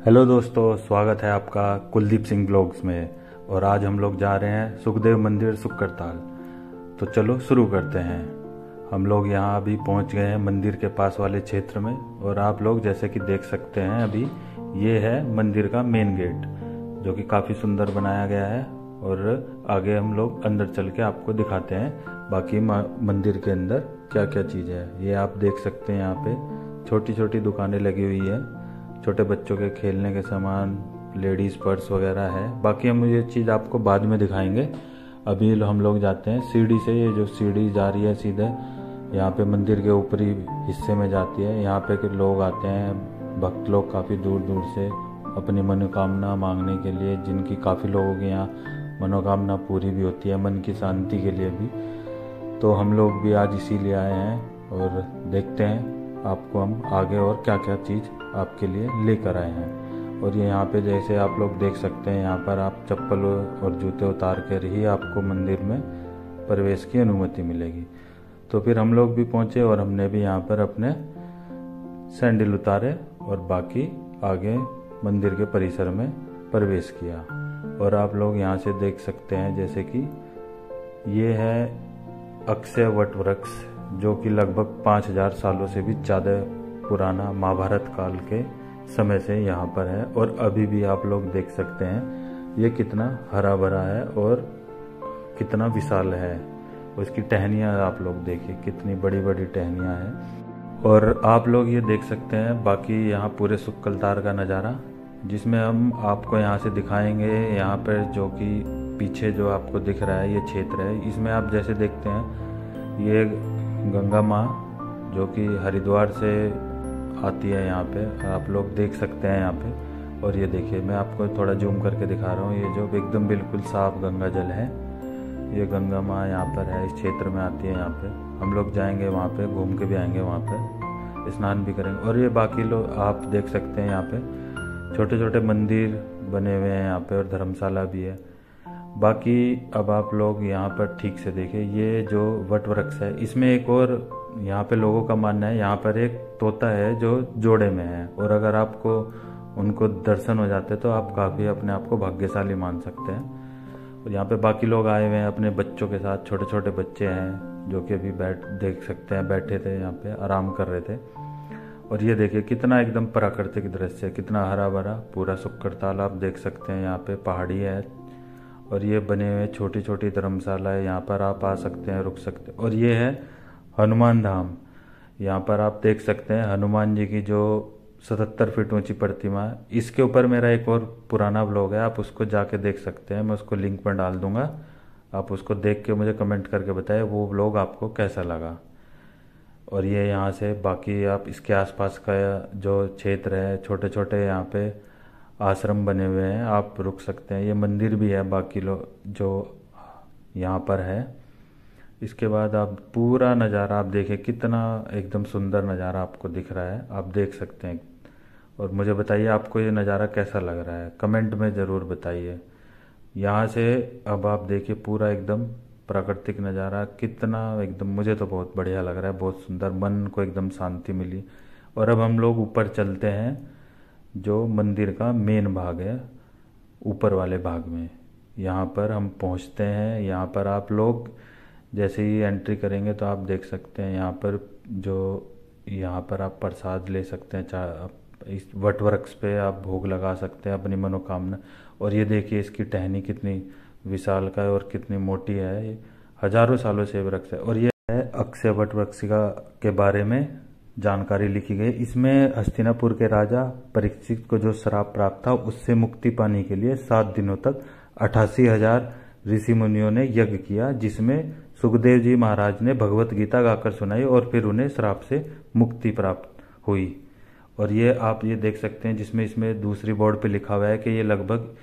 Hello दोस्तों, स्वागत है आपका कुलदीप सिंह ब्लॉग्स में। और आज हम लोग जा रहे हैं सुखदेव मंदिर सुक्करताल। तो चलो शुरू करते हैं। हम लोग यहाँ अभी पहुँच गए हैं मंदिर के पास वाले क्षेत्र में। और आप लोग जैसे कि देख सकते हैं, अभी ये है मंदिर का मेन गेट, जो कि काफ़ी सुंदर बनाया गया है। और आगे हम लोग अंदर चल के आपको दिखाते हैं बाकी मंदिर के अंदर क्या क्या चीज़ है। ये आप देख सकते हैं, यहाँ पे छोटी छोटी दुकानें लगी हुई है, छोटे बच्चों के खेलने के सामान, लेडीज़ पर्स वगैरह है। बाकी हम ये चीज़ आपको बाद में दिखाएंगे। अभी हम लोग जाते हैं सीढ़ी से। ये जो सीढ़ी जा रही है सीधे यहाँ पे मंदिर के ऊपरी हिस्से में जाती है। यहाँ पे के लोग आते हैं, भक्त लोग काफ़ी दूर दूर से अपनी मनोकामना मांगने के लिए, जिनकी काफ़ी लोगों की यहाँ मनोकामना पूरी भी होती है, मन की शांति के लिए भी। तो हम लोग भी आज इसीलिए आए हैं और देखते हैं आपको हम आगे और क्या क्या चीज़ आपके लिए लेकर आए हैं। और ये यहाँ पे जैसे आप लोग देख सकते हैं, यहाँ पर आप चप्पल और जूते उतार कर ही आपको मंदिर में प्रवेश की अनुमति मिलेगी। तो फिर हम लोग भी पहुँचे और हमने भी यहाँ पर अपने सैंडल उतारे और बाकी आगे मंदिर के परिसर में प्रवेश किया। और आप लोग यहाँ से देख सकते हैं जैसे कि ये है अक्षय वट वृक्ष, जो कि लगभग 5000 सालों से भी ज़्यादा पुराना महाभारत काल के समय से यहाँ पर है। और अभी भी आप लोग देख सकते हैं ये कितना हरा भरा है और कितना विशाल है। उसकी टहनियाँ आप लोग देखिए, कितनी बड़ी बड़ी टहनियाँ हैं। और आप लोग ये देख सकते हैं बाकी यहाँ पूरे सुक्कलताल का नज़ारा, जिसमें हम आपको यहाँ से दिखाएंगे। यहाँ पर जो कि पीछे जो आपको दिख रहा है ये क्षेत्र है, इसमें आप जैसे देखते हैं ये गंगा माँ जो कि हरिद्वार से आती है यहाँ पे, आप लोग देख सकते हैं यहाँ पे। और ये देखिए, मैं आपको थोड़ा जूम करके दिखा रहा हूँ, ये जो एकदम बिल्कुल साफ गंगा जल है, ये गंगा माँ यहाँ पर है, इस क्षेत्र में आती है यहाँ पे। हम लोग जाएंगे वहाँ पे, घूम के भी आएंगे, वहाँ पे स्नान भी करेंगे। और ये बाकी लोग आप देख सकते हैं यहाँ पे छोटे छोटे मंदिर बने हुए हैं यहाँ पे, और धर्मशाला भी है। बाकी अब आप लोग यहाँ पर ठीक से देखें, ये जो वट वृक्ष है, इसमें एक और यहाँ पे लोगों का मानना है, यहाँ पर एक तोता है जो जोड़े में है। और अगर आपको उनको दर्शन हो जाते तो आप काफ़ी अपने आप को भाग्यशाली मान सकते हैं। और यहाँ पे बाकी लोग आए हुए हैं अपने बच्चों के साथ, छोटे छोटे बच्चे हैं जो कि अभी देख सकते हैं बैठे थे यहाँ पे, आराम कर रहे थे। और ये देखिए कितना एकदम प्राकृतिक दृश्य है, कितना हरा भरा पूरा सुक्करताल आप देख सकते हैं। यहाँ पे पहाड़ी है और ये बने हुए छोटी छोटी धर्मशाला है, यहाँ पर आप आ सकते हैं, रुक सकते हैं। और ये है हनुमान धाम, यहाँ पर आप देख सकते हैं हनुमान जी की जो 77 फीट ऊंची प्रतिमा है। इसके ऊपर मेरा एक और पुराना ब्लॉग है, आप उसको जाके देख सकते हैं, मैं उसको लिंक पर डाल दूंगा। आप उसको देख के मुझे कमेंट करके बताएं वो ब्लॉग आपको कैसा लगा। और ये यहाँ से बाकी आप इसके आसपास का जो क्षेत्र है, छोटे छोटे यहाँ पे आश्रम बने हुए हैं, आप रुक सकते हैं। ये मंदिर भी है बाकी लोग जो यहाँ पर है। इसके बाद आप पूरा नज़ारा आप देखें, कितना एकदम सुंदर नज़ारा आपको दिख रहा है, आप देख सकते हैं। और मुझे बताइए आपको ये नज़ारा कैसा लग रहा है, कमेंट में ज़रूर बताइए। यहाँ से अब आप देखिए पूरा एकदम प्राकृतिक नज़ारा, कितना एकदम, मुझे तो बहुत बढ़िया लग रहा है, बहुत सुंदर, मन को एकदम शांति मिली। और अब हम लोग ऊपर चलते हैं, जो मंदिर का मेन भाग है, ऊपर वाले भाग में यहाँ पर हम पहुँचते हैं। यहाँ पर आप लोग जैसे ही एंट्री करेंगे तो आप देख सकते हैं यहाँ पर यहाँ पर आप प्रसाद ले सकते हैं, इस वट वृक्ष पे आप भोग लगा सकते हैं अपनी मनोकामना। और ये देखिए इसकी टहनी कितनी विशाल का है और कितनी मोटी है, ये हजारों सालों से वृक्ष है। और ये है अक्षय वट वृक्ष के बारे में जानकारी लिखी गई। इसमें हस्तिनापुर के राजा परीक्षित को जो श्राप प्राप्त था, उससे मुक्ति पाने के लिए 7 दिनों तक 88,000 ऋषि मुनियों ने यज्ञ किया, जिसमें सुखदेव जी महाराज ने भगवत गीता गाकर सुनाई और फिर उन्हें श्राप से मुक्ति प्राप्त हुई। और ये आप ये देख सकते हैं, जिसमें इसमें दूसरी बोर्ड पे लिखा हुआ है कि ये लगभग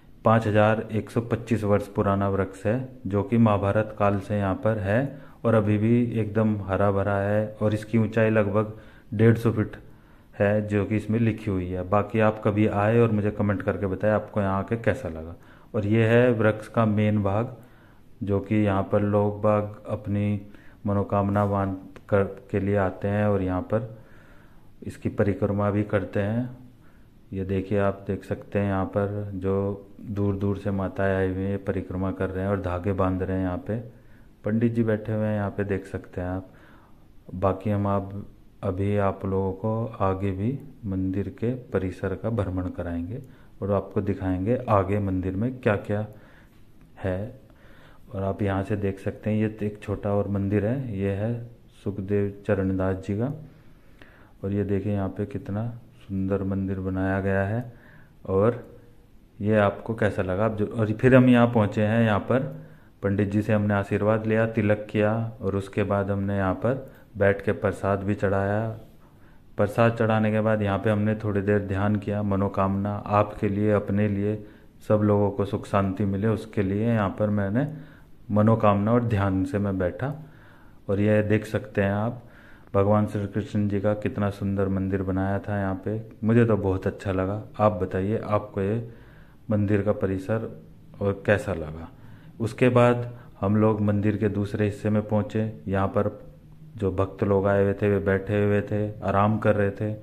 5125 वर्ष पुराना वृक्ष है, जो कि महाभारत काल से यहाँ पर है और अभी भी एकदम हरा भरा है। और इसकी ऊंचाई लगभग 150 फीट है, जो कि इसमें लिखी हुई है। बाकी आप कभी आए और मुझे कमेंट करके बताएं आपको यहाँ आके कैसा लगा। और ये है वृक्ष का मेन भाग, जो कि यहाँ पर लोग बाग अपनी मनोकामना बांध कर के लिए आते हैं और यहाँ पर इसकी परिक्रमा भी करते हैं। ये देखिए, आप देख सकते हैं यहाँ पर जो दूर दूर से माताएं आई हुई हैं परिक्रमा कर रहे हैं और धागे बांध रहे हैं। यहाँ पे पंडित जी बैठे हुए हैं, यहाँ पे देख सकते हैं आप। बाकी हम आप अभी आप लोगों को आगे भी मंदिर के परिसर का भ्रमण कराएंगे और आपको दिखाएंगे आगे मंदिर में क्या क्या है। और आप यहाँ से देख सकते हैं, ये एक छोटा और मंदिर है, ये है सुखदेव चरणदास जी का। और ये देखिए यहाँ पे कितना सुंदर मंदिर बनाया गया है। और ये आपको कैसा लगा आप जो, और फिर हम यहाँ पहुँचे हैं। यहाँ पर पंडित जी से हमने आशीर्वाद लिया, तिलक किया और उसके बाद हमने यहाँ पर बैठ के प्रसाद भी चढ़ाया। प्रसाद चढ़ाने के बाद यहाँ पे हमने थोड़ी देर ध्यान किया, मनोकामना आपके लिए, अपने लिए, सब लोगों को सुख शांति मिले उसके लिए यहाँ पर मैंने मनोकामना और ध्यान से मैं बैठा। और यह देख सकते हैं आप भगवान श्री कृष्ण जी का कितना सुंदर मंदिर बनाया था यहाँ पे। मुझे तो बहुत अच्छा लगा। आप बताइए आपको ये मंदिर का परिसर और कैसा लगा। उसके बाद हम लोग मंदिर के दूसरे हिस्से में पहुँचे। यहाँ पर जो भक्त लोग आए हुए थे वे बैठे हुए थे, आराम कर रहे थे।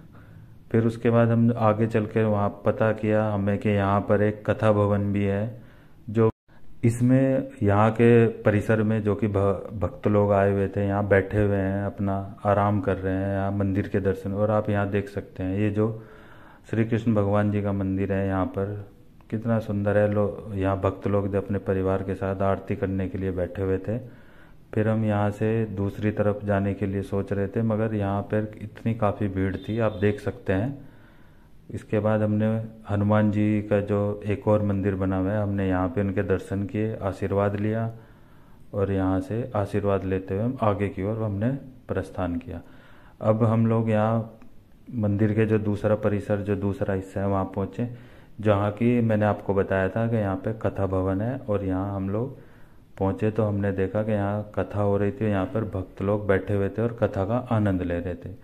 फिर उसके बाद हम आगे चल कर वहाँ पता किया हमें कि यहाँ पर एक कथा भवन भी है, जो इसमें यहाँ के परिसर में जो कि भक्त लोग आए हुए थे यहाँ बैठे हुए हैं, अपना आराम कर रहे हैं यहाँ मंदिर के दर्शन। और आप यहाँ देख सकते हैं ये जो श्री कृष्ण भगवान जी का मंदिर है, यहाँ पर कितना सुंदर है। यहाँ भक्त लोग अपने परिवार के साथ आरती करने के लिए बैठे हुए थे। फिर हम यहाँ से दूसरी तरफ जाने के लिए सोच रहे थे, मगर यहाँ पर इतनी काफ़ी भीड़ थी, आप देख सकते हैं। इसके बाद हमने हनुमान जी का जो एक और मंदिर बना हुआ है, हमने यहाँ पे उनके दर्शन किए, आशीर्वाद लिया और यहाँ से आशीर्वाद लेते हुए हम आगे की ओर हमने प्रस्थान किया। अब हम लोग यहाँ मंदिर के जो दूसरा परिसर, जो दूसरा हिस्सा है, वहाँ पहुँचे, जहाँ की मैंने आपको बताया था कि यहाँ पे कथा भवन है। और यहाँ हम लोग पहुँचे तो हमने देखा कि यहाँ कथा हो रही थी, यहाँ पर भक्त लोग बैठे हुए थे और कथा का आनंद ले रहे थे।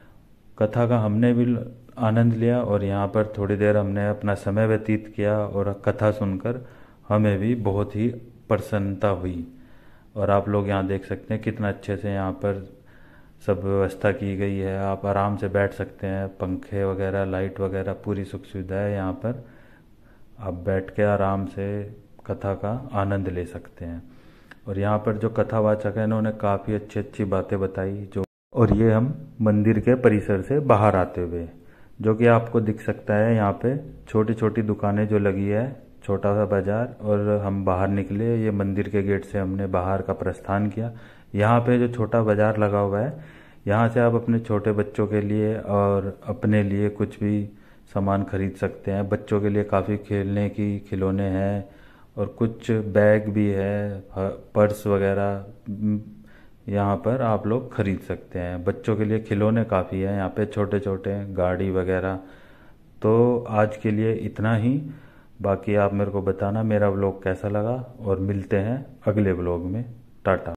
कथा का हमने भी आनंद लिया और यहाँ पर थोड़ी देर हमने अपना समय व्यतीत किया और कथा सुनकर हमें भी बहुत ही प्रसन्नता हुई। और आप लोग यहाँ देख सकते हैं कितना अच्छे से यहाँ पर सब व्यवस्था की गई है, आप आराम से बैठ सकते हैं, पंखे वगैरह, लाइट वगैरह, पूरी सुख सुविधा है यहाँ पर। आप बैठ के आराम से कथा का आनंद ले सकते हैं। और यहाँ पर जो कथावाचक है उन्होंने काफ़ी अच्छी अच्छी बातें बताई जो। और ये हम मंदिर के परिसर से बाहर आते हुए, जो कि आपको दिख सकता है यहाँ पे छोटी छोटी दुकानें जो लगी है, छोटा सा बाजार। और हम बाहर निकले, ये मंदिर के गेट से हमने बाहर का प्रस्थान किया। यहाँ पे जो छोटा बाजार लगा हुआ है, यहाँ से आप अपने छोटे बच्चों के लिए और अपने लिए कुछ भी सामान खरीद सकते हैं। बच्चों के लिए काफ़ी खेलने की खिलौने हैं और कुछ बैग भी है, पर्स वगैरह यहाँ पर आप लोग खरीद सकते हैं। बच्चों के लिए खिलौने काफ़ी है यहाँ पे, छोटे छोटे गाड़ी वगैरह। तो आज के लिए इतना ही। बाकी आप मेरे को बताना मेरा व्लॉग कैसा लगा और मिलते हैं अगले व्लॉग में। टाटा।